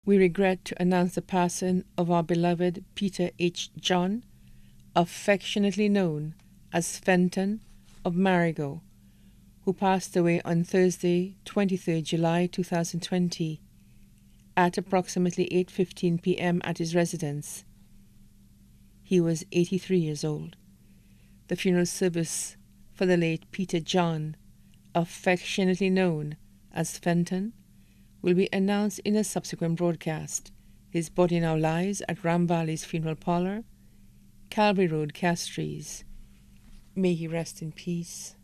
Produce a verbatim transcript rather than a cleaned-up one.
We regret to announce the passing of our beloved Peter H. John, affectionately known as Fenton of Marigot, who passed away on Thursday, twenty-third of July two thousand twenty, at approximately eight fifteen p.m. at his residence. He was eighty-three years old. The funeral service for the late Peter John, affectionately known as Fenton, will be announced in a subsequent broadcast. His body now lies at Ram Valley's Funeral Parlor, Calvary Road, Castries. May he rest in peace.